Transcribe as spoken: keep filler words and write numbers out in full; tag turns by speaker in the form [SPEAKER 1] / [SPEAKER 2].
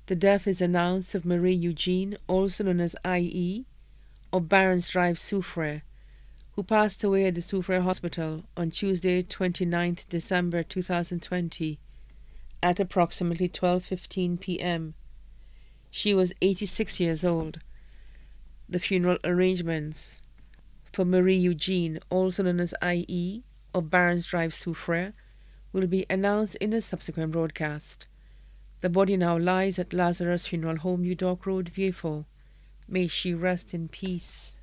[SPEAKER 1] The death is announced of Marie Eugene, also known as I E, of Barons Drive, Soufriere, who passed away at the Soufriere Hospital on Tuesday, twenty-ninth December two thousand twenty, at approximately twelve fifteen p m She was eighty-six years old. The funeral arrangements for Marie Eugene, also known as I E, of Barons Drive, Soufriere, will be announced in a subsequent broadcast. The body now lies at Lazarus Funeral Home, New Dock Road, V A four. May she rest in peace.